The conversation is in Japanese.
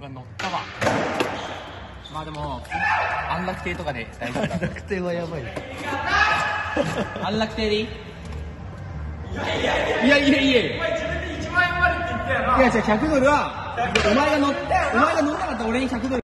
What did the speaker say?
が乗ったわ。まあでも安楽亭とかで大丈夫だ。 安楽亭はやばい。 安楽亭でいい？いやいやいやいや。お前自分で1万円までって言ったよな。いやじゃあ100ドルはお前が乗ったかったら俺に100ドル。